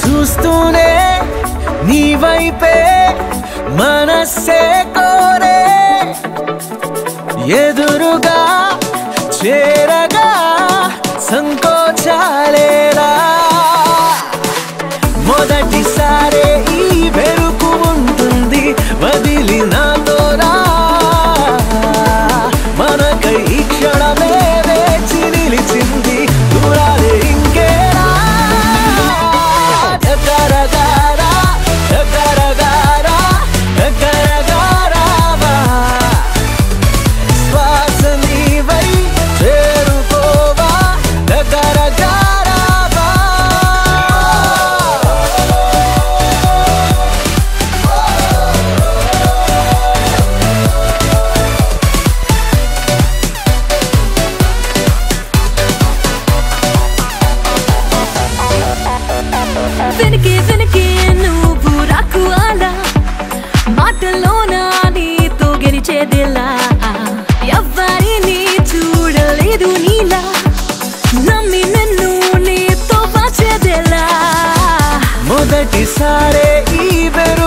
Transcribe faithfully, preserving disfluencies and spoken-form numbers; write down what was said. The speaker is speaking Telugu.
చూస్తూనే నీ వైపే మనస్సే కోరే ఎదురుగా చేరగా సంకోచాలేలా మొదటిసారే ఈ వెరుకు ఉంటుంది వదిలినాతో రా మనకై ఈ క్షణమే వేచి నిలిచింది దూరాలే ఇంకేరా దగ్గరగారా దగ్గరగారా దగ్గరగారావా శ్వాస నీవై చేరుకోవా దగ్గరగారావా వెనకే వెనకే నువ్వు రాకు అలా మాటలోన నీతో గెలిచేదిలా ఎవ్వరిని చూడలేదు నీలా నమ్మి నన్ను నీతో పాచేదిలా మొదటిసారే ఈ వెరు